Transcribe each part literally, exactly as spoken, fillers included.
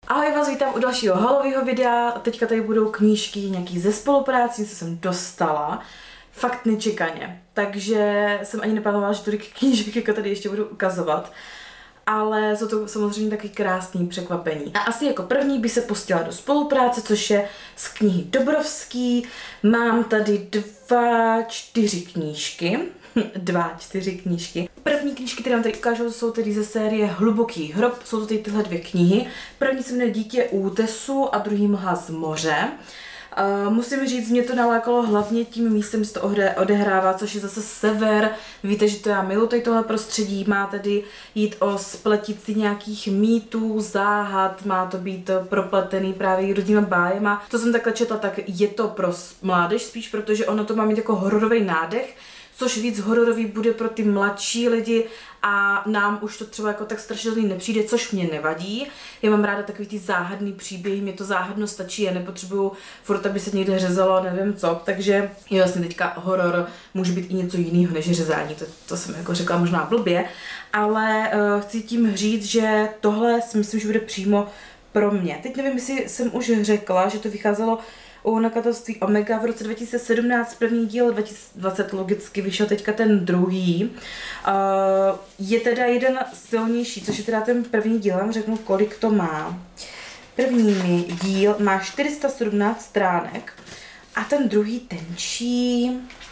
Ahoj, vás vítám u dalšího halového videa. Teďka tady budou knížky nějaký ze spoluprácí, co jsem dostala. Fakt nečekaně. Takže jsem ani neplánovala, že tolik knížek jako tady ještě budu ukazovat. Ale jsou to samozřejmě takový krásný překvapení. A asi jako první by se pustila do spolupráce, což je z knihy Dobrovský. Mám tady dva, čtyři knížky. Dva, čtyři knížky. První knížky, které vám tady ukážu, jsou tedy ze série Hluboký hrob. Jsou to tady tyhle dvě knihy. První se jmenuje Dítě útesu a druhý Mlha z moře. Uh, musím říct, mě to nalákalo hlavně tím místem, že to odehrává, což je zase sever. Víte, že to já miluji tady tohle prostředí. Má tedy jít o spletici nějakých mýtů, záhad, má to být propletený právě různýma bájema. To jsem takhle četla, tak je to pro mládež spíš, protože ono to má mít jako hororový nádech, což víc hororový bude pro ty mladší lidi a nám už to třeba jako tak strašidelný nepřijde, což mě nevadí. Já mám ráda takový ty záhadný příběhy, mě to záhadno stačí, já nepotřebuju furt, aby se někde řezalo, nevím co, takže jo, vlastně teďka horor může být i něco jiného než řezání, to, to jsem jako řekla možná blbě, ale uh, chci tím říct, že tohle si myslím, že bude přímo pro mě. Teď nevím, jestli jsem už řekla, že to vycházelo u nakladatelství Omega v roce dva tisíce sedmnáct, první díl, dva tisíce dvacet logicky vyšel teďka ten druhý. Uh, je teda jeden silnější, což je teda ten první díl, vám řeknu, kolik to má. První díl má čtyři sta sedmnáct stránek a ten druhý tenčí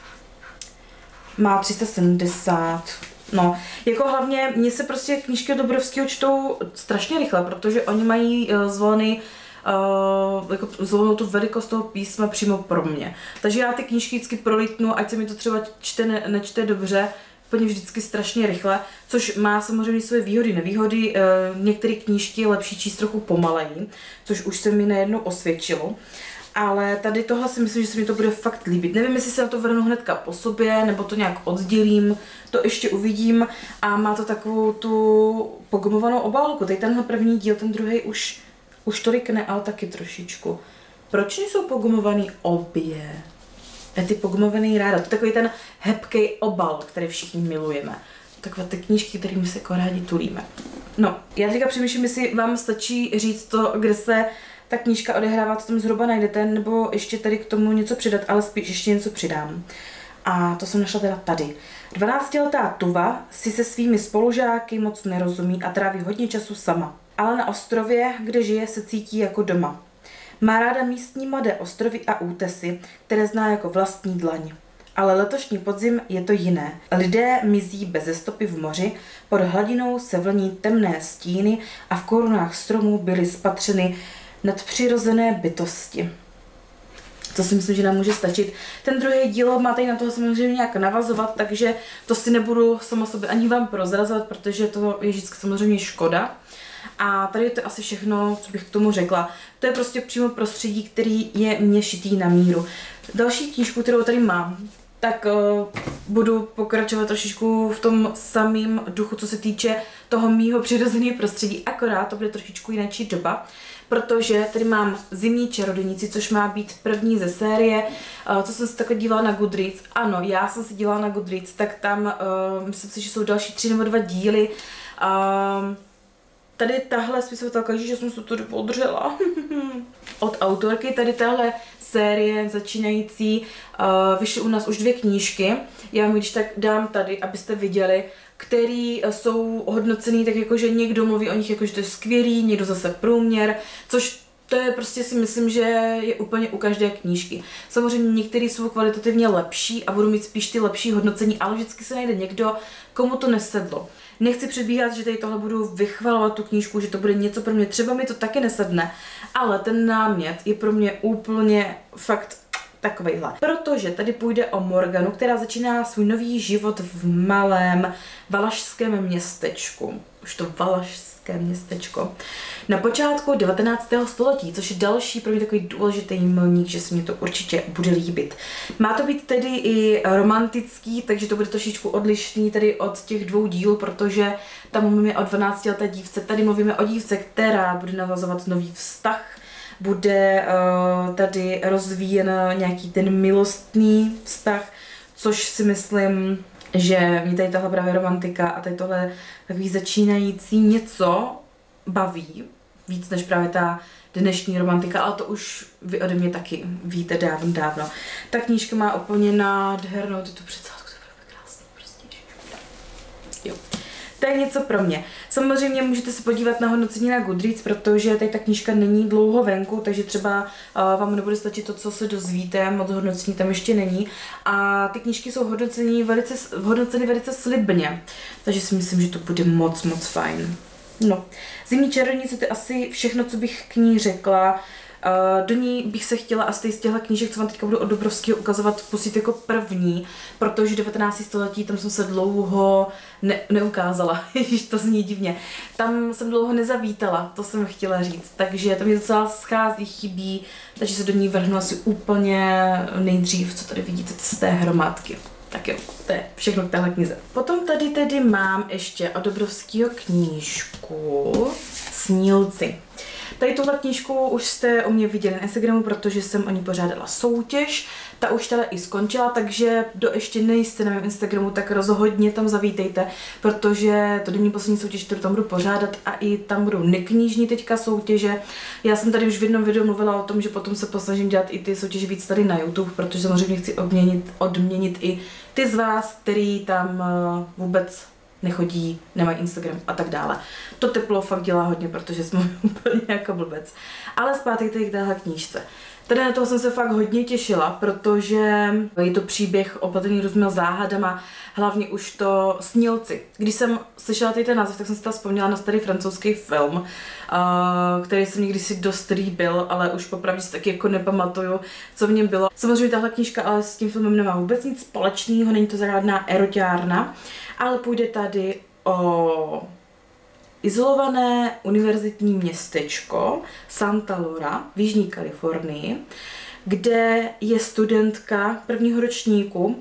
má tři sta sedmdesát. No, jako hlavně mně se prostě knížky od Dobrovského čtou strašně rychle, protože oni mají uh, zvolený Uh, jako zvolenou tu velikost toho písma přímo pro mě. Takže já ty knížky vždycky prolítnu, ať se mi to třeba čte, ne, nečte dobře, úplně vždycky strašně rychle, což má samozřejmě své výhody, nevýhody. Uh, některé knížky je lepší číst trochu pomaleji, což už se mi nejednou osvědčilo. Ale tady tohle si myslím, že se mi to bude fakt líbit. Nevím, jestli se na to vrhnu hnedka po sobě, nebo to nějak oddělím, to ještě uvidím. A má to takovou tu pogumovanou obálku. Tady tenhle první díl, ten druhý už Už tolik ne, ale taky trošičku. Proč nejsou pogumovaný obě? Já ty pogumovaný ráda. To je takový ten hebký obal, který všichni milujeme. Takové ty knížky, kterými se jako rádi tulíme. No, já teďka přemýšlím, jestli vám stačí říct to, kde se ta knížka odehrává, co tam zhruba najdete, nebo ještě tady k tomu něco přidat, ale spíš ještě něco přidám. A to jsem našla teda tady. dvanáctiletá Tuva si se svými spolužáky moc nerozumí a tráví hodně času sama. Ale na ostrově, kde žije, se cítí jako doma. Má ráda místní mladé ostrovy a útesy, které zná jako vlastní dlaň. Ale letošní podzim je to jiné. Lidé mizí beze stopy v moři, pod hladinou se vlní temné stíny a v korunách stromů byly spatřeny nadpřirozené bytosti. To si myslím, že nám může stačit. Ten druhý díl má tady na toho samozřejmě nějak navazovat, takže to si nebudu sama sobě ani vám prozrazovat, protože to je vždycky samozřejmě škoda. A tady je to asi všechno, co bych k tomu řekla. To je prostě přímo prostředí, který je mě šitý na míru. Další knížku, kterou tady mám, tak uh, budu pokračovat trošičku v tom samém duchu, co se týče toho mýho přirozeného prostředí, akorát to bude trošičku jináčí doba, protože tady mám Zimní čarodějnici, což má být první ze série, uh, co jsem se takhle dívala na Goodreads. Ano, já jsem se dívala na Goodreads, tak tam uh, myslím si, že jsou další tři nebo dva díly. Uh, Tady tahle spisovatelka, že jsem se to podržela od autorky, tady tahle série začínající, uh, vyšly u nás už dvě knížky. Já vám když tak dám tady, abyste viděli, který jsou hodnocený tak jako, že někdo mluví o nich jako, že to je skvělý, někdo zase průměr, což to je prostě si myslím, že je úplně u každé knížky. Samozřejmě některé jsou kvalitativně lepší a budou mít spíš ty lepší hodnocení, ale vždycky se najde někdo, komu to nesedlo. Nechci předbíhat, že tady tohle budu vychvalovat tu knížku, že to bude něco pro mě, třeba mi to taky nesedne, ale ten námět je pro mě úplně fakt takovejhle. Protože tady půjde o Morganu, která začíná svůj nový život v malém valašském městečku. Už to valašské městečko. Na počátku devatenáctého století, což je další pro mě takový důležitý milník, že se mi to určitě bude líbit. Má to být tedy i romantický, takže to bude trošičku odlišný tady od těch dvou dílů, protože tam mluvíme o dvanáctileté dívce, tady mluvíme o dívce, která bude navazovat nový vztah, bude uh, tady rozvíjen nějaký ten milostný vztah, což si myslím, že mě tady tahle právě romantika a tady tohle takový začínající něco baví. víc než právě ta dnešní romantika, ale to už vy ode mě taky víte dávno, dávno. Ta knížka má úplně nádhernou, to tu předsádku, to bude krásný prostě. Jo. To je něco pro mě. Samozřejmě můžete se podívat na hodnocení na Goodreads, protože tady ta knížka není dlouho venku, takže třeba uh, vám nebude stačit to, co se dozvíte, moc hodnocení tam ještě není. A ty knížky jsou hodnocení velice, hodnoceny velice slibně, takže si myslím, že to bude moc, moc fajn. No, Zimní čarodějnice, to je asi všechno, co bych k ní řekla. Uh, do ní bych se chtěla asi z těchto knížek, co vám teďka budu od Dobrovského ukazovat, pustit jako první, protože devatenácté století, tam jsem se dlouho ne neukázala, ježiš, to zní divně. Tam jsem dlouho nezavítala, to jsem chtěla říct, takže to mi docela schází, chybí, takže se do ní vrhnu asi úplně nejdřív, co tady vidíte z té hromádky. Tak jo, to je všechno k téhle knize. Potom tady tedy mám ještě od Dobrovského knížku Snílci. Tady tuhle knížku už jste o mě viděli na Instagramu, protože jsem o ní pořádala soutěž. Ta už teda i skončila, takže kdo ještě nejste na mém Instagramu, tak rozhodně tam zavítejte, protože to není poslední soutěž, kterou tam budu pořádat a i tam budou neknížní teďka soutěže. Já jsem tady už v jednom videu mluvila o tom, že potom se posnažím dělat i ty soutěže víc tady na YouTube, protože samozřejmě chci odměnit, odměnit i ty z vás, který tam vůbec nechodí, nemají Instagram a tak dále. To teplo fakt dělá hodně, protože jsme úplně jako blbec. Ale zpátky tady k téhle knížce. Tady na toho jsem se fakt hodně těšila, protože je to příběh opletený různými záhadama, hlavně už to Snílci. Když jsem slyšela tady ten název, tak jsem si tam vzpomněla na starý francouzský film, který jsem někdy si dost líbil, ale už popravdě si taky jako nepamatuju, co v něm bylo. Samozřejmě tahle knížka ale s tím filmem nemá vůbec nic společného, není to žádná eroťárna, ale půjde tady o izolované univerzitní městečko Santa Laura v Jižní Kalifornii, kde je studentka prvního ročníku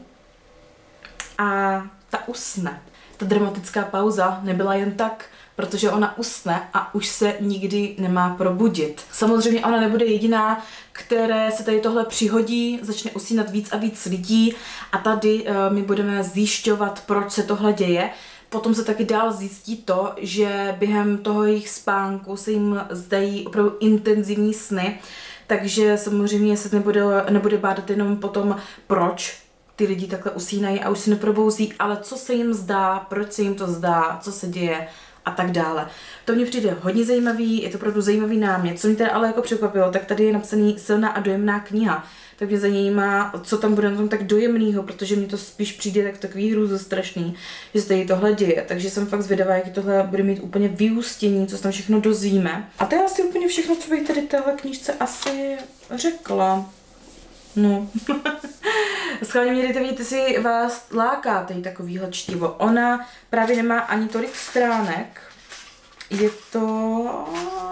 a ta usne. Ta dramatická pauza nebyla jen tak, protože ona usne a už se nikdy nemá probudit. Samozřejmě ona nebude jediná, které se tady tohle přihodí, začne usínat víc a víc lidí a tady uh, my budeme zjišťovat, proč se tohle děje. Potom se taky dál zjistí to, že během toho jejich spánku se jim zdají opravdu intenzivní sny, takže samozřejmě se nebude, nebude bádat jenom potom, proč ty lidi takhle usínají a už se neprobouzí, ale co se jim zdá, proč se jim to zdá, co se děje a tak dále. To mně přijde hodně zajímavý, je to opravdu zajímavý námět. Co mě teda ale jako překvapilo, tak tady je napsaný silná a dojemná kniha. Tak mě zajímá, co tam bude na tom tak dojemného, protože mně to spíš přijde tak takový hrůzostrašný, že se tady tohle děje. Takže jsem fakt zvědavá, jaký tohle bude mít úplně vyústění, co se tam všechno dozvíme. A to je asi úplně všechno, co bych tady téhle knížce asi řekla. No. Schválně mě dejte vědět, jestli vás láká tady takovýhle čtivo. Ona právě nemá ani tolik stránek. Je to...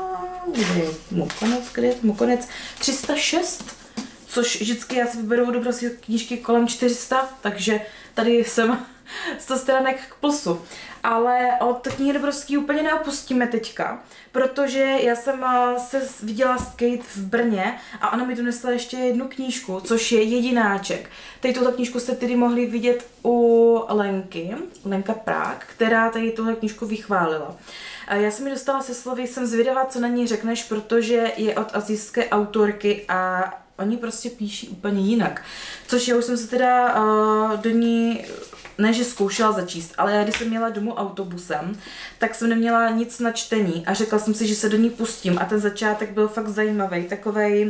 Kde je mu konec? Kde je mu konec? tři sta šest, což vždycky já si vyberu Dobrovské knížky kolem čtyři sta, takže tady jsem sto stránek k plusu. Ale od knihy Dobrovský úplně neopustíme teďka, protože já jsem se viděla s Kate v Brně a ona mi donesla ještě jednu knížku, což je Jedináček. Tady tuhle knížku jste tedy mohli vidět u Lenky, Lenka Prák, která tady tuhle knížku vychválila. Já jsem ji dostala se slovy, jsem zvědavá, co na ní řekneš, protože je od asijské autorky a oni prostě píší úplně jinak. Což já už jsem se teda uh, do ní, ne že zkoušela začíst, ale já když jsem měla domů autobusem, tak jsem neměla nic na čtení a řekla jsem si, že se do ní pustím a ten začátek byl fakt zajímavý, takovej,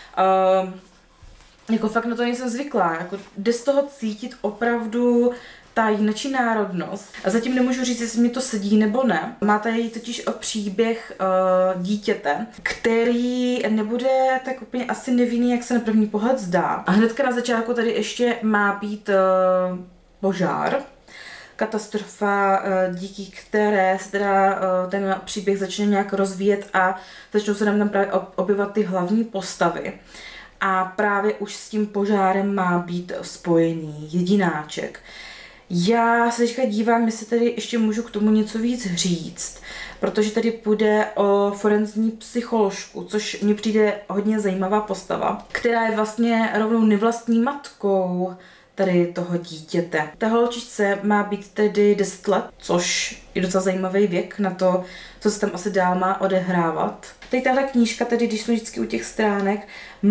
uh, jako fakt na to nejsem zvyklá, jako jde z toho cítit opravdu ta jinačí národnost. A zatím nemůžu říct, jestli mi to sedí nebo ne. Má tady totiž o příběh uh, dítěte, který nebude tak úplně asi nevinný, jak se na první pohled zdá. A hnedka na začátku tady ještě má být uh, požár, katastrofa, uh, díky které se teda uh, ten příběh začne nějak rozvíjet a začnou se nám tam právě objevovat ty hlavní postavy. A právě už s tím požárem má být spojený Jedináček. Já se teďka dívám, jestli tady ještě můžu k tomu něco víc říct, protože tady půjde o forenzní psycholožku, což mně přijde hodně zajímavá postava, která je vlastně rovnou nevlastní matkou tady toho dítěte. Ta holčičce má být tedy deset let, což je docela zajímavý věk na to, co se tam asi dál má odehrávat. Tady tahle knížka, tedy když jsme vždycky u těch stránek,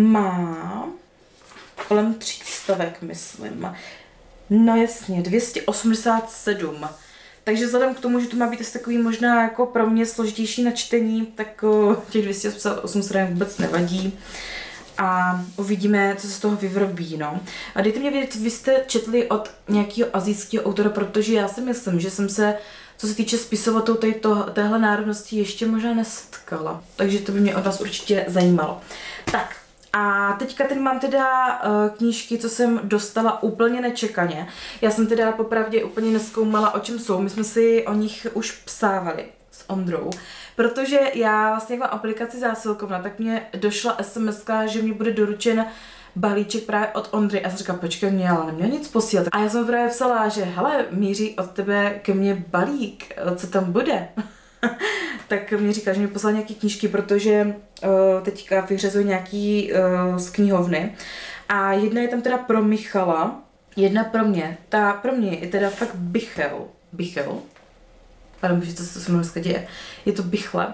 má kolem tří stovek, myslím. No jasně, dvě stě osmdesát sedm. Takže vzhledem k tomu, že to má být asi takový možná jako pro mě složitější na čtení, tak těch dvě stě osmdesát osm stránek vůbec nevadí. A uvidíme, co se z toho vyvrbí, no. A dejte mě vědět, vy jste četli od nějakého asijského autora, protože já si myslím, že jsem se, co se týče spisovatel téhle národnosti, ještě možná nesetkala. Takže to by mě od vás určitě zajímalo. Tak, a teďka tady mám teda uh, knížky, co jsem dostala úplně nečekaně. Já jsem teda popravdě úplně nezkoumala, o čem jsou. My jsme si o nich už psávali s Ondrou. Protože já vlastně jak mám aplikaci zásilkovna, tak mě došla es em eska, že mi bude doručen balíček právě od Ondry. A já jsem říkala, počkej, mě ale neměla nic posílat. A já jsem právě psala, že hele, míří od tebe ke mně balík, co tam bude? Tak mě říká, že mi poslal nějaký knížky, protože uh, teďka vyřazuji nějaký uh, z knihovny. A jedna je tam teda pro Michala, jedna pro mě. Ta pro mě je teda fakt Bichel. Bichel? Ale můžete, co se mnou dneska děje. Je to Bichle.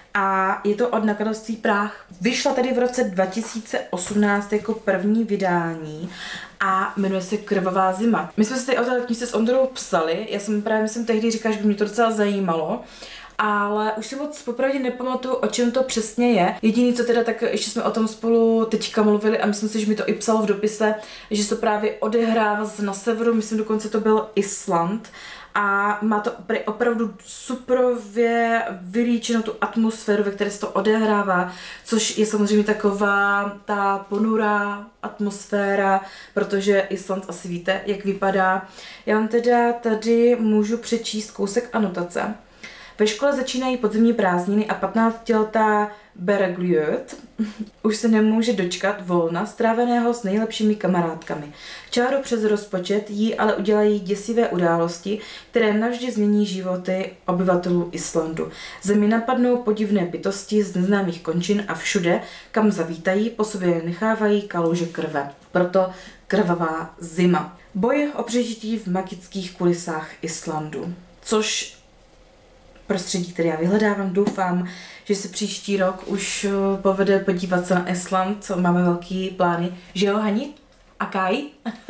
A je to od nakladatelství Práh. Vyšla tady v roce dva tisíce osmnáct jako první vydání a jmenuje se Krvavá zima. My jsme si tady o té knížce s Ondrou psali, já jsem právě myslím tehdy říkala, že by mě to docela zajímalo, ale už si moc popravdě nepamatuju, o čem to přesně je. Jediný, co teda, tak ještě jsme o tom spolu teďka mluvili a myslím si, že mi to i psalo v dopise, že se to právě odehrává na severu, myslím dokonce to byl Island. A má to opravdu superově vylíčenou tu atmosféru, ve které se to odehrává, což je samozřejmě taková ta ponurá atmosféra, protože Island asi víte, jak vypadá. Já vám teda tady můžu přečíst kousek anotace. Ve škole začínají podzimní prázdniny a patnáctiletá Bergliot už se nemůže dočkat volna stráveného s nejlepšími kamarádkami. Čáru přes rozpočet jí ale udělají děsivé události, které navždy změní životy obyvatelů Islandu. Zemi napadnou podivné bytosti z neznámých končin a všude, kam zavítají, po sobě nechávají kaluže krve. Proto Krvavá zima. Boj o přežití v magických kulisách Islandu. Což prostředí, které já vyhledávám, doufám, že se příští rok už povede podívat se na Island, co máme velký plány, že jo, Hani? A Kai?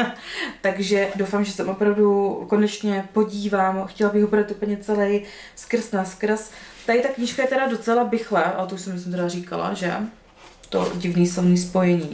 Takže doufám, že se tam opravdu konečně podívám, chtěla bych ho podat úplně celý skrz na skrz. Tady ta knížka je teda docela Bichle, ale to už jsem myslím teda říkala, že? To divný slovní spojení.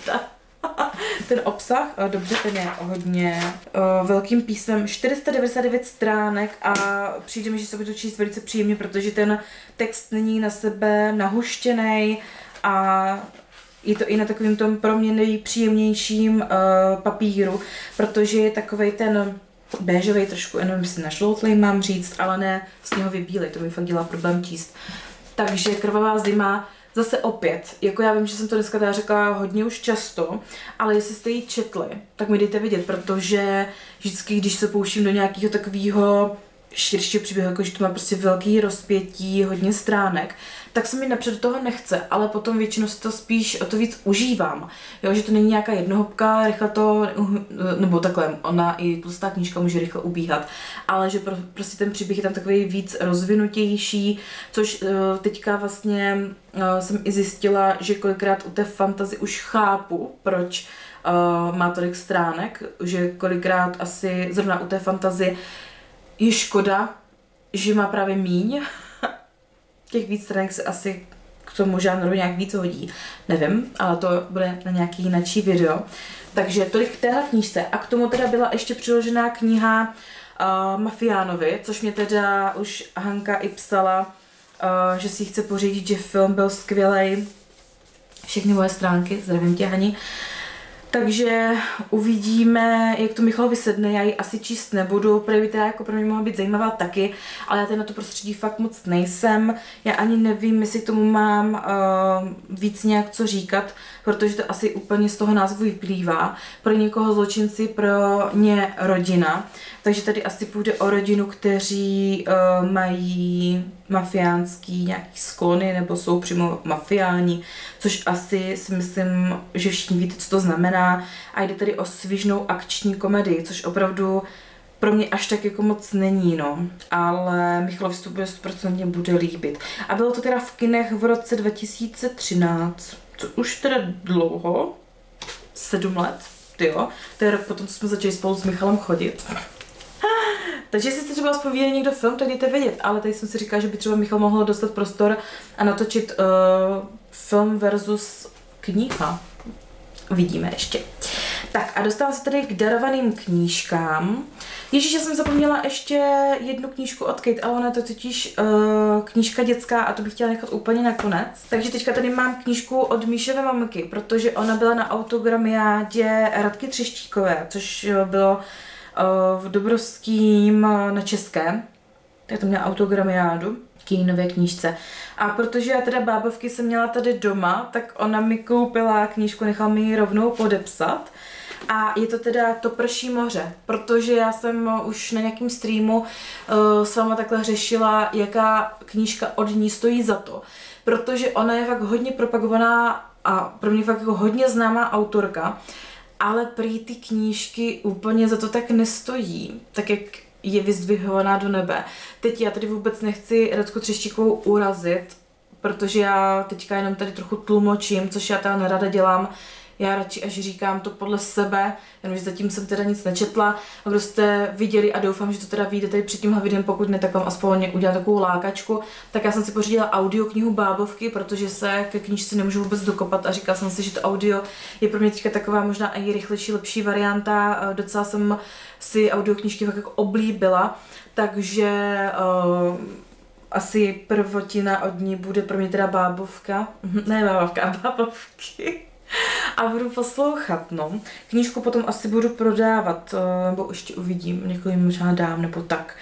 Ten obsah, dobře, ten je hodně uh, velkým písmem, čtyři sta devadesát devět stránek a přijde mi, že se bude to číst velice příjemně, protože ten text není na sebe nahuštěný a je to i na takovým tom pro mě nejpříjemnějším uh, papíru, protože je takovej ten béžovej trošku, jenom si našloutlej mám říct, ale ne sněhově bílej, to mi fakt dělá problém číst. Takže Krvavá zima. Zase opět, jako já vím, že jsem to dneska teda řekla hodně už často, ale jestli jste ji četli, tak mi dejte vědět, protože vždycky, když se pouštím do nějakého takového širšího příběhu, jako že to má prostě velký rozpětí, hodně stránek, tak se mi napřed do toho nechce, ale potom většinou si to spíš o to víc užívám. Jo, že to není nějaká jednohopka, rychle to, nebo takhle, ona i tlustá knížka může rychle ubíhat, ale že pro, prostě ten příběh je tam takový víc rozvinutější, což uh, teďka vlastně uh, jsem i zjistila, že kolikrát u té fantasy už chápu, proč uh, má tolik stránek, že kolikrát asi zrovna u té fantasy je škoda, že má právě míň. Těch víc stránek se asi k tomu žánru nějak víc hodí. Nevím, ale to bude na nějaký jináčí video. Takže tolik k téhle knížce. A k tomu teda byla ještě přiložená kniha uh, Mafiánovi, což mě teda už Hanka i psala, uh, že si ji chce pořídit, že film byl skvělej. Všechny moje stránky, zdravím tě, Hani. Takže uvidíme, jak to Michalovi sedne, já ji asi číst nebudu, protože teda jako pro mě mohla být zajímavá taky, ale já tady na to prostředí fakt moc nejsem, já ani nevím, jestli k tomu mám uh, víc nějak co říkat, protože to asi úplně z toho názvu vyplývá, pro někoho zločinci, pro ně rodina, takže tady asi půjde o rodinu, kteří uh, mají mafiánský nějaký sklony nebo jsou přímo mafiáni, což asi si myslím, že všichni víte, co to znamená. vtipná a jde tedy o svižnou akční komedii, což opravdu pro mě až tak jako moc není, no. Ale Michalovi se to bude sto procent bude líbit. A bylo to teda v kinech v roce dva tisíce třináct, co už teda dlouho, sedm let, tyjo. To je rok potom, co jsme začali spolu s Michalem chodit. Takže jestli jste třeba aspoň viděli někdo film, tak dejte vědět, ale tady jsem si říkala, že by třeba Michal mohl dostat prostor a natočit uh, film versus kniha. Uvidíme ještě. Tak a dostávám se tady k darovaným knížkám. Ježíš, já jsem zapomněla ještě jednu knížku od Kate, ale ona je to totiž uh, knížka dětská a to bych chtěla nechat úplně nakonec. Takže teďka tady mám knížku od Míšové mamky, protože ona byla na autogramiádě Radky Třeštíkové, což bylo uh, v Dobrovským uh, na Českém. Tak to měla autogramiádu k její nové knížce. A protože já teda bábovky jsem měla tady doma, tak ona mi koupila knížku, nechala mi ji rovnou podepsat. A je to teda To prší moře, protože já jsem už na nějakém streamu uh, s váma takhle řešila, jaká knížka od ní stojí za to. Protože ona je fakt hodně propagovaná a pro mě fakt jako hodně známá autorka, ale prý ty knížky úplně za to tak nestojí, tak jak je vyzdvihovaná do nebe. Teď já tady vůbec nechci Radku Třeštíkovou urazit, protože já teďka jenom tady trochu tlumočím, což já teda nerada dělám. Já radši až říkám to podle sebe, jenomže zatím jsem teda nic nečetla. A kdo jste viděli a doufám, že to teda vyjde tady před tímhle videem, pokud ne, tak vám aspoň udělám takovou lákačku. Tak já jsem si pořídila audioknihu Bábovky, protože se ke knížce nemůžu vůbec dokopat a říkala jsem si, že to audio je pro mě teďka taková možná i rychlejší, lepší varianta. Docela jsem si audioknížky fakt jako oblíbila, takže uh, asi prvotina od ní bude pro mě teda Bábovka. Ne Bábovka, Bábovky. A budu poslouchat, no. Knížku potom asi budu prodávat, nebo ještě uvidím, někoho jim možná dám, nebo tak.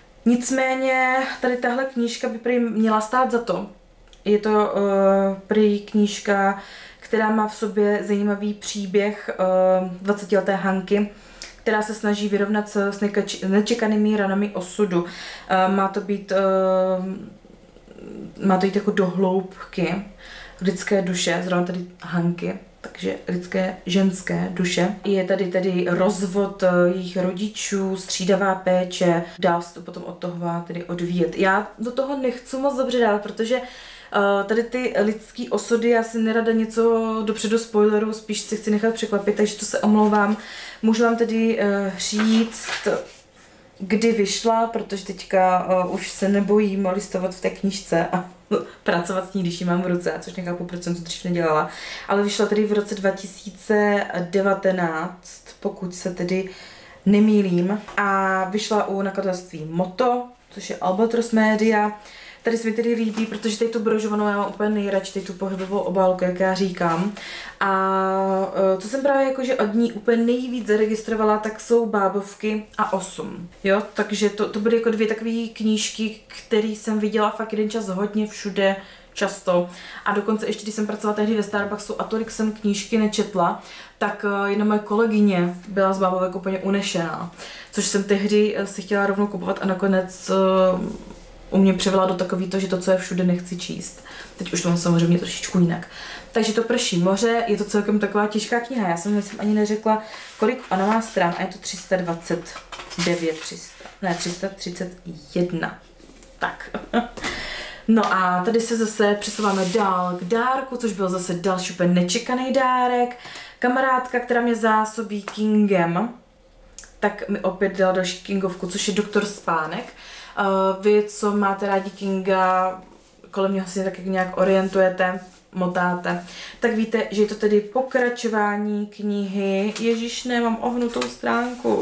Nicméně, tady tahle knížka by prý měla stát za to. Je to uh, prý knížka, která má v sobě zajímavý příběh uh, dvacetileté Hanky, která se snaží vyrovnat se s nečekanými ranami osudu. Uh, má to být, uh, má to jít jako do hloubky lidské duše, zrovna tady Hanky, takže lidské ženské duše. Je tady tedy rozvod jejich rodičů, střídavá péče, dál se to potom od toho má tedy odvíjet. Já do toho nechci moc dobře dát, protože uh, tady ty lidský osudy, já si nerada něco dopředu spoileru, spíš si chci nechat překvapit, takže to se omlouvám. Můžu vám tedy uh, říct, kdy vyšla, protože teďka uh, už se nebojím listovat v té knížce a pracovat s ní, když ji mám v ruce, což nechápu, proč jsem to dřív nedělala. Ale vyšla tedy v roce dva tisíce devatenáct, pokud se tedy nemýlím. A vyšla u nakladatelství Moto, což je Albatros Media. Tady se mi tedy líbí, protože tady tu brožovanou já mám úplně nejradši, tady tu pohybovou obálku, jak já říkám. A co jsem právě jakože od ní úplně nejvíc zaregistrovala, tak jsou Bábovky a osm. Jo, takže to, to byly jako dvě takové knížky, které jsem viděla fakt jeden čas hodně všude, často. A dokonce ještě, když jsem pracovala tehdy ve Starbucksu a tolik jsem knížky nečetla, tak jedna moje kolegyně byla z Bábovek úplně unešená. Což jsem tehdy si chtěla rovnou kupovat a nakonec u mě převela do takový to, že to, co je všude, nechci číst. Teď už to mám samozřejmě trošičku jinak. Takže To prší moře, je to celkem taková těžká kniha. Já jsem myslím ani neřekla, kolik ona má stran a je to tři sta dvacet devět, tři sta, ne, tři sta třicet jedna. Tak. No a tady se zase přesouváme dál k dárku, což byl zase další úplně nečekaný dárek. Kamarádka, která mě zásobí Kingem, tak mi opět dala další Kingovku, což je Doktor Spánek. Uh, vy, co máte rádi Kinga, kolem něho si tak nějak orientujete, motáte, tak víte, že je to tedy pokračování knihy. Ježíš, ne, mám ohnutou stránku.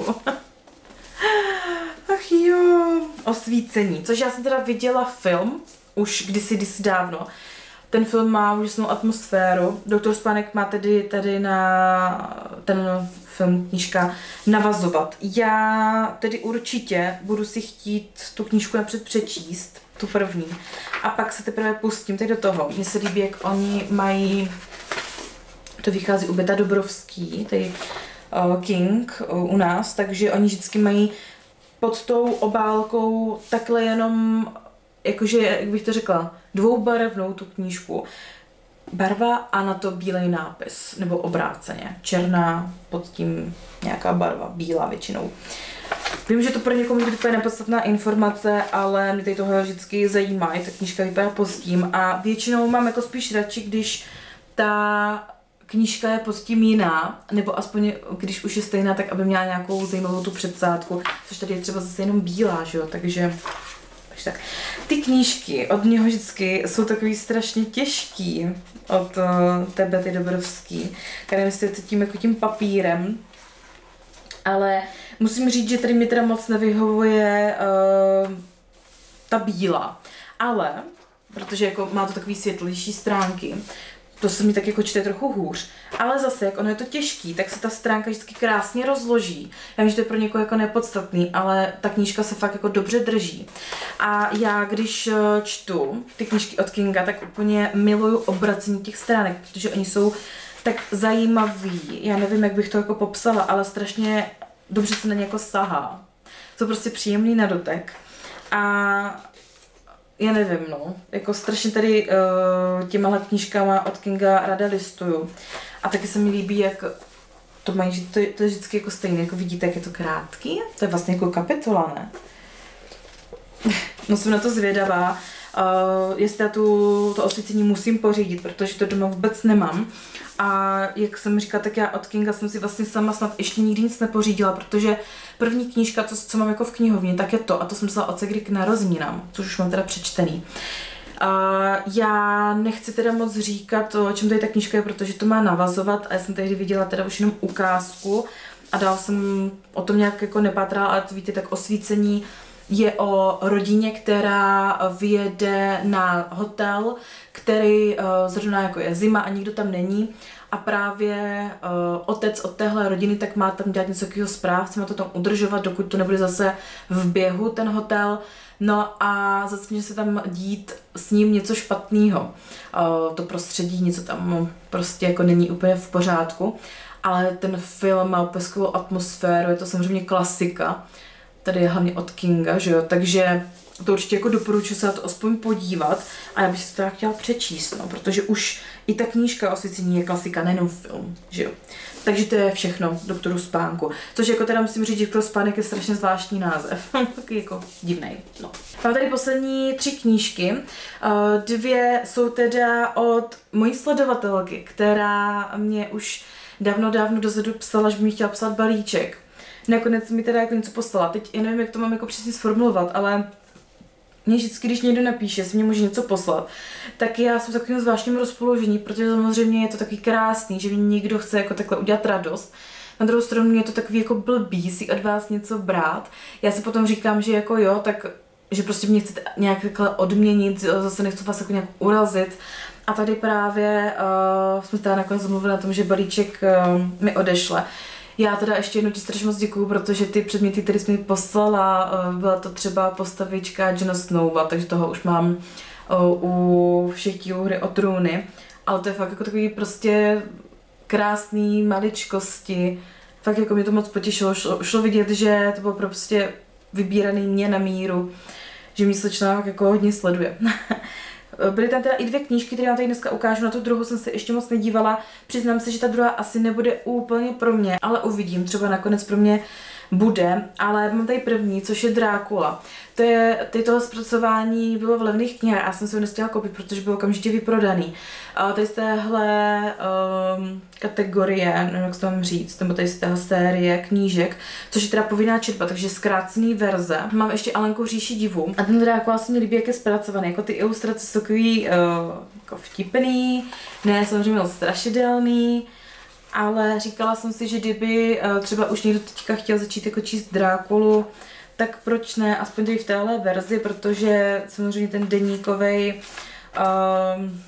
Ach jo. Osvícení, což já jsem teda viděla film, už kdysi, kdysi dávno. Ten film má úžasnou atmosféru. Doktor Spánek má tedy tady na ten film, knížka navazovat. Já tedy určitě budu si chtít tu knížku napřed přečíst, tu první, a pak se teprve pustím teď do toho. Mně se líbí, jak oni mají, to vychází u Beta Dobrovský, tady uh, King uh, u nás, takže oni vždycky mají pod tou obálkou takhle jenom, jakože, jak bych to řekla, dvoubarevnou tu knížku. barva a na to bílej nápis, nebo obráceně. Černá, pod tím nějaká barva, bílá většinou. Vím, že to pro někoho může být úplně nepodstatná informace, ale mě tady tohle vždycky zajímá, jak ta knížka vypadá pod tím a většinou mám jako spíš radši, když ta knížka je pod tím jiná, nebo aspoň když už je stejná, tak aby měla nějakou zajímavou tu předsádku, což tady je třeba zase jenom bílá, že jo, takže... Tak. Ty knížky od něho vždycky jsou takový strašně těžký od uh, té Betty Dobrovský, který myslím tím jako tím papírem, ale musím říct, že tady mi teda moc nevyhovuje uh, ta bílá, ale protože jako má to takový světlejší stránky, to se mi tak jako čte trochu hůř, ale zase, jak ono je to těžký, tak se ta stránka vždycky krásně rozloží. Já vím, že to je pro někoho jako nepodstatný, ale ta knížka se fakt jako dobře drží. A já, když čtu ty knížky od Kinga, tak úplně miluju obracení těch stránek, protože oni jsou tak zajímaví. Já nevím, jak bych to jako popsala, ale strašně dobře se na ně jako sahá. Jsou prostě příjemný na dotek. A já nevím, no, jako strašně tady uh, těma knížkama od Kinga ráda listuju. A taky se mi líbí, jak to mají, že to, to je vždycky jako stejné, jako vidíte, jak je to krátký, to je vlastně jako kapitola, ne? No jsem na to zvědavá, uh, jestli já tu, to osvícení musím pořídit, protože to doma vůbec nemám. A jak jsem říkala, tak já od Kinga jsem si vlastně sama snad ještě nikdy nic nepořídila, protože první knížka, co, co mám jako v knihovně, tak je to, a to jsem psala od Cegry k narozeninám, což už mám teda přečtený. Uh, já nechci teda moc říkat, o čem tady ta knížka je, protože to má navazovat a já jsem tady viděla teda už jenom ukázku a dál jsem o tom nějak jako nepátrala, ale to víte, tak osvícení je o rodině, která vyjede na hotel, který uh, zrovna jako je zima a nikdo tam není a právě uh, otec od téhle rodiny tak má tam dělat něco takového správce, má to tam udržovat, dokud to nebude zase v běhu ten hotel. No a začne se tam dít s ním něco špatného. Uh, to prostředí, něco tam prostě jako není úplně v pořádku, ale ten film má úplně skvělou atmosféru, je to samozřejmě klasika. Tady je hlavně od Kinga, že jo, takže to určitě jako doporučuji se na to aspoň podívat a já bych si to teda chtěla přečíst, no, protože už i ta knížka osvícení je klasika, nejenom film, že jo. Takže to je všechno, Doktoru spánku, což jako teda musím říct, že Doktor spánek je strašně zvláštní název, taky jako divnej, no. Mám tady poslední tři knížky, dvě jsou teda od mojí sledovatelky, která mě už dávno, dávno dozadu psala, že by mi chtěla psát balíček. Nakonec mi teda jako něco poslala. Teď já nevím, jak to mám jako přesně sformulovat, ale mě vždycky, když někdo napíše, jestli mě může něco poslat, tak já jsem v takovém zvláštním rozpoložení, protože samozřejmě je to takový krásný, že mi někdo chce jako takhle udělat radost. Na druhou stranu mě je to takový jako blbý si od vás něco brát. Já si potom říkám, že jako jo, tak že prostě mě chcete nějak takhle odměnit, zase nechci vás jako nějak urazit. A tady právě uh, jsme teda nakonec zamluvili na tom, že balíček uh, mi odešle. Já teda ještě jednou ti strašně moc děkuju, protože ty předměty, které jsi mi poslala, byla to třeba postavička Jona Snowa, takže toho už mám u všech dílů Hry o trůny. Ale to je fakt jako takový prostě krásný maličkosti. Fakt jako mě to moc potěšilo, šlo, šlo vidět, že to bylo prostě vybíraný mě na míru, že mě slečna jako hodně sleduje. Byly tam teda i dvě knížky, které vám tady dneska ukážu, na tu druhou jsem se ještě moc nedívala. Přiznám se, že ta druhá asi nebude úplně pro mě, ale uvidím, třeba nakonec pro mě bude, ale mám tady první, což je Drákula. To je, tady toho zpracování bylo v levných knihách, já jsem si ho nestihla koupit, protože byl okamžitě vyprodaný. A tady z téhle um, kategorie, nevím, jak to mám říct, nebo tady z téhle série knížek, což je teda povinná četba, takže zkrácený verze. Mám ještě Alenku v říši divů a ten Drákula se mi líbí, jak je zpracovaný, jako ty ilustrace jsou takový uh, jako vtipný, ne samozřejmě strašidelný. Ale říkala jsem si, že kdyby uh, třeba už někdo teďka chtěl začít jako číst Drákulu, tak proč ne, aspoň tady v téhle verzi, protože samozřejmě ten deníkovej, um,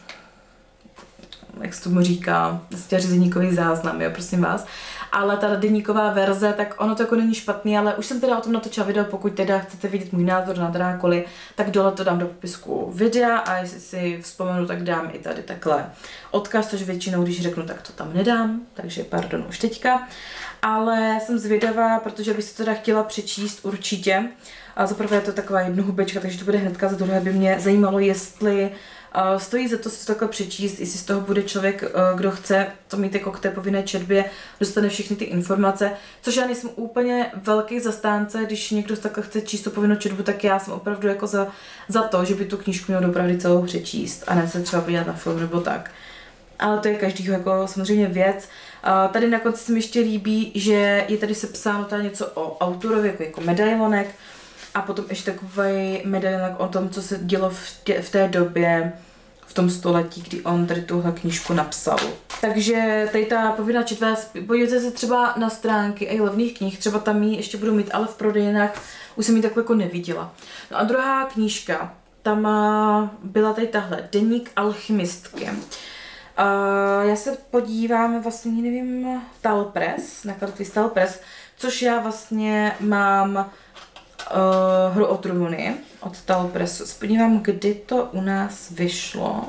jak se tomu říká, řízeníkový záznam, jo, prosím vás, ale ta deníková verze, tak ono to jako není špatný, ale už jsem teda o tom natočila video, pokud teda chcete vidět můj názor na Drákuly, tak dole to dám do popisku videa a jestli si vzpomenu, tak dám i tady takhle odkaz, což většinou, když řeknu, tak to tam nedám, takže pardon už teďka. Ale jsem zvědavá, protože bych si to teda chtěla přečíst určitě. A za prvé je to taková jednohubečka, takže to bude hnedka, za druhé by mě zajímalo, jestli Uh, stojí za to si to takhle přečíst, jestli z toho bude člověk, uh, kdo chce to mít jako k té povinné četbě, dostane všechny ty informace, což já nejsem úplně velký zastánce, když někdo takhle chce číst tu povinnou četbu, tak já jsem opravdu jako za, za to, že by tu knížku měl opravdu celou přečíst a ne se třeba podívat na film nebo tak. Ale to je každýho jako samozřejmě věc. Uh, tady na konci se mi ještě líbí, že je tady sepsáno tady něco o autorovi, jako, jako medailonek, a potom ještě takový medailonek o tom, co se dělo v, tě, v té době, v tom století, kdy on tady tuhle knížku napsal. Takže tady ta povinná četba, podívejte se třeba na stránky i levných knih, třeba tam ji ještě budu mít, ale v prodejnách už jsem ji takhle jako neviděla. No a druhá knížka, tam byla tady tahle, Deník alchymistky. Uh, já se podívám, vlastně nevím, Talpress, nakladatelství Talpress, což já vlastně mám uh, Hru o trůny od Talpressu. Se podívám, kdy to u nás vyšlo.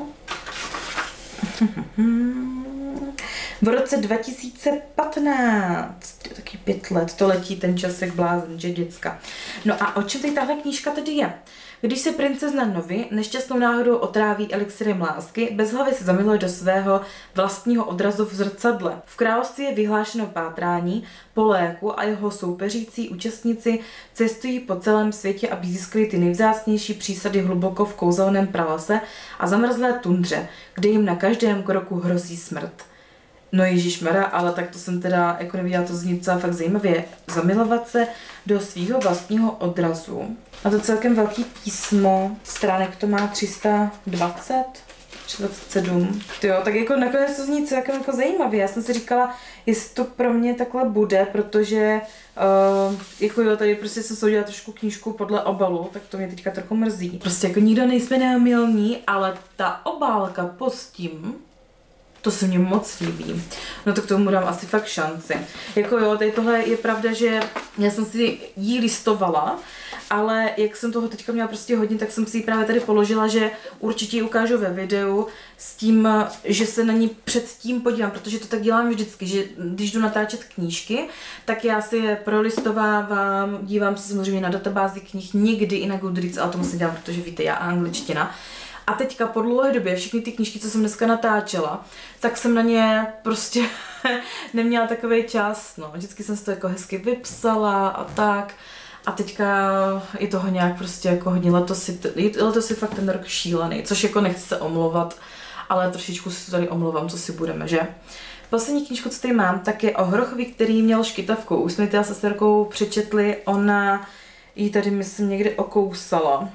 V roce dva tisíce patnáct, taky pět let, to letí ten čas jak blázen, že děcka. No a o čem tady tahle knížka tedy je? Když se princezna Novi nešťastnou náhodou otráví elixirem lásky, bezhlavě se zamiluje do svého vlastního odrazu v zrcadle. V království je vyhlášeno pátrání po léku a jeho soupeřící účastníci cestují po celém světě, aby získali ty nejvzácnější přísady hluboko v kouzelném pralese a zamrzlé tundře, kde jim na každém kroku hrozí smrt. No ježišmarja, ale tak to jsem teda jako neviděla, to zní docela fakt zajímavě. Zamilovat se do svého vlastního odrazu. A to celkem velký písmo, stránek to má tři sta dvacet, dvacet sedm. Jo, tak jako nakonec to zní celkem jako zajímavě. Já jsem si říkala, jestli to pro mě takhle bude, protože uh, jako jo, tady prostě jsem soudila trošku knížku podle obalu, tak to mě teďka trochu mrzí. Prostě jako nikdo nejsme neomylní, ale ta obálka pod tím, to se mně moc líbí. No to k tomu dám asi fakt šanci. Jako jo, tady tohle je pravda, že já jsem si jí listovala, ale jak jsem toho teďka měla prostě hodně, tak jsem si ji právě tady položila, že určitě ji ukážu ve videu s tím, že se na ní předtím podívám, protože to tak dělám vždycky, že když jdu natáčet knížky, tak já si je prolistovávám, dívám se samozřejmě na databázi knih, někdy i na Goodreads, ale to musím dělat, protože víte, já a angličtina. A teďka po dlouhé době všechny ty knížky, co jsem dneska natáčela, tak jsem na ně prostě neměla takový čas, no. Vždycky jsem si to jako hezky vypsala a tak. A teďka je toho nějak prostě jako hodně, letos si, letos je fakt ten rok šílený, což jako nechci se omlouvat, ale trošičku si to tady omlouvám, co si budeme, že? Poslední knížku, co tady mám, tak je o Hrochovi, který měl škytavku. Už jsme ji teda se sesterkou přečetli, ona ji tady myslím někde okousala.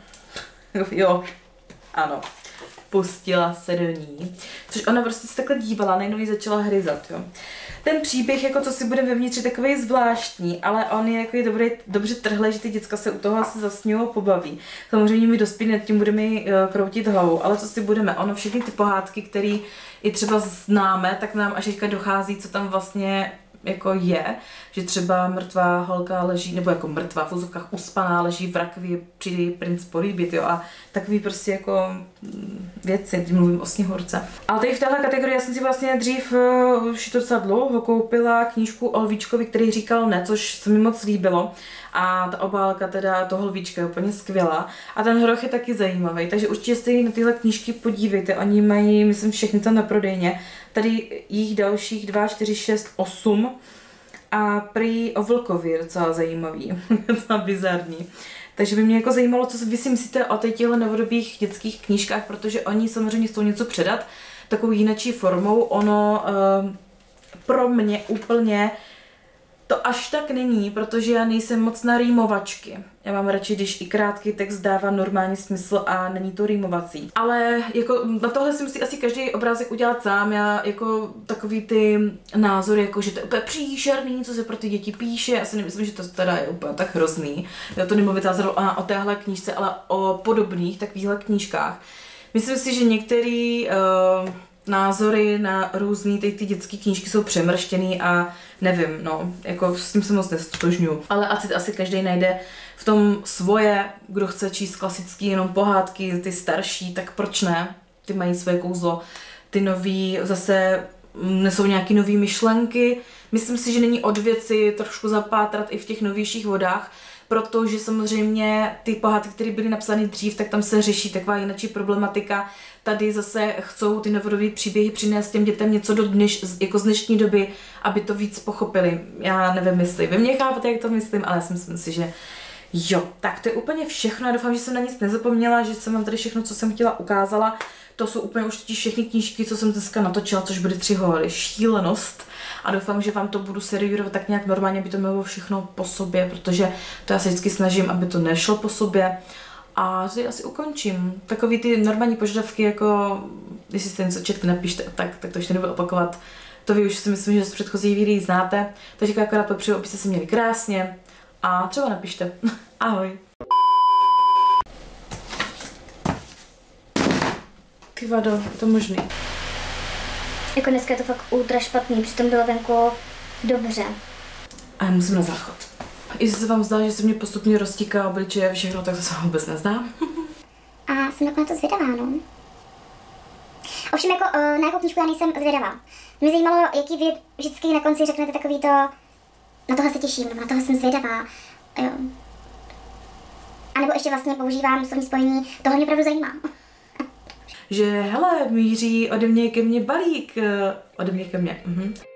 Jo. Ano, pustila se do ní, což ona prostě se takhle dívala, najednou ji začala hryzat, jo. Ten příběh, jako co si bude vevnitř, je takový zvláštní, ale on je jako dobrý, dobře trhlej, že ty děcka se u toho asi zasmějou, pobaví. Samozřejmě my dospělí nad tím budeme uh, kroutit hlavou, ale co si budeme, ono všechny ty pohádky, které i třeba známe, tak nám až teďka dochází, co tam vlastně jako je, že třeba mrtvá holka leží, nebo jako mrtvá v úzovkách uspaná, leží v rakvi, přijde princ políbit, jo, a takový prostě jako věci, když mluvím o Sněhurce. Ale tady v téhle kategorii já jsem si vlastně dřív, už to docela dlouho, koupila knížku o Lvíčkovi, který říkal ne, což se mi moc líbilo. A ta obálka teda toho lvíčka je úplně skvělá. A ten hroch je taky zajímavý, takže určitě se na tyhle knížky podívejte, oni mají, myslím, všechny tam na prodejně. Tady jich dalších dva, čtyři, šest, osm. A prý o vlkovi je docela zajímavý, docela bizarní. Takže by mě jako zajímalo, co vy si myslíte o těchto novodobých dětských knížkách, protože oni samozřejmě chcou něco předat takovou jinačí formou. Ono uh, pro mě úplně to až tak není, protože já nejsem moc na rýmovačky. Já mám radši, když i krátký text dává normální smysl a není to rýmovací. Ale jako na tohle si musí asi každý obrázek udělat sám. Já jako takový ty názory, jako že to je úplně příšerný, co se pro ty děti píše. Já si nemyslím, že to teda je úplně tak hrozný. Já to nemluvím o téhle knížce, ale o podobných takovýchhle knížkách. Myslím si, že některý uh, názory na různý ty, ty dětské knížky jsou přemrštěný a nevím, no, jako s tím se moc nestotožňuju. Ale asi, asi každý najde v tom svoje, kdo chce číst klasický jenom pohádky, ty starší, tak proč ne? Ty mají své kouzlo. Ty nový zase nesou nějaké nové myšlenky. Myslím si, že není od věci trošku zapátrat i v těch novějších vodách, protože samozřejmě ty pohádky, které byly napsány dřív, tak tam se řeší taková jinačí problematika. tady zase chcou ty novodobé příběhy přinést těm dětem něco do dneš, jako z dnešní doby, aby to víc pochopili. Já nevím, jestli vy mě chápete, jak to myslím, ale já si myslím si, že jo. Tak to je úplně všechno. Já doufám, že jsem na nic nezapomněla, že jsem vám tady všechno, co jsem chtěla, ukázala. To jsou úplně už všechny knížky, co jsem dneska natočila, což byly tři hory. Šílenost. A doufám, že vám to budu seriírovat tak nějak normálně, aby to mělo všechno po sobě, protože to já se vždycky snažím, aby to nešlo po sobě. A to asi ukončím. Takový ty normální požadavky, jako jestli jste něco četli, napište, tak, tak to ještě nebudu opakovat. To vy už si myslím, že z předchozí videí znáte. Takže akorát popřeju, abyste se měli krásně a třeba napište. Ahoj. Ty vado, je to možný. Jako dneska je to fakt ultra špatný, přitom bylo venku dobře. A já musím na záchod. Jestli se vám zdá, že se mě postupně roztíká obličeje a všechno, tak to se vám vůbec nezdá. A jsem jako na to zvědavá, no. Ovšem jako uh, na jakou knížku já nejsem zvědavá. Mě zajímalo, jaký vy vždycky na konci řeknete takový to, na tohle se těším, nebo na tohle jsem zvědavá. Jo. A nebo ještě vlastně používám slovní spojení, tohle mě opravdu zajímá. Že hele, míří ode mě ke mně balík, ode mě ke mně. Mhm.